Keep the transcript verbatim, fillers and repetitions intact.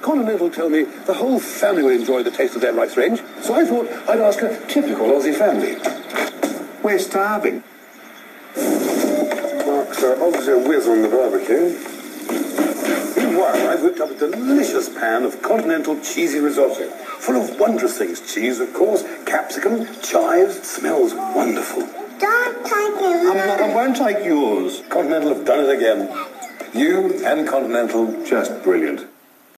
Continental told me the whole family would enjoy the taste of their rice range, so I thought I'd ask a typical Aussie family. We're starving. Mark's uh, obviously a whiz on the barbecue. Meanwhile, I've whipped up a delicious pan of Continental cheesy risotto, full of wondrous things. Cheese, of course, capsicum, chives. It smells wonderful. Don't take it. I'm not, I won't take yours. Continental have done it again. You and Continental, just brilliant.